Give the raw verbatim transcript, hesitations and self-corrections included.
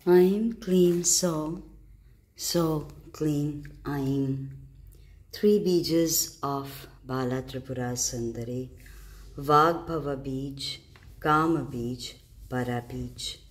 I'm clean so, so clean I'm. Three beejas of Bala Tripurasundari, Vagbhava beej, Kama beej, Para beej.